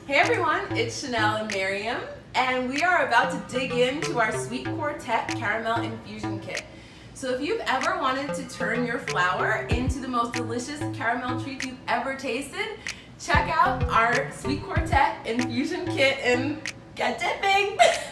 Hey everyone, it's Chanel and Miriam, and we are about to dig into our Sweet Quartet Caramel Infusion Kit. So if you've ever wanted to turn your flower into the most delicious caramel treat you've ever tasted, check out our Sweet Quartet Infusion Kit and get dipping!